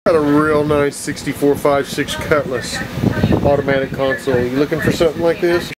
Got a real nice 64.56 Cutlass automatic console. You looking for something like this?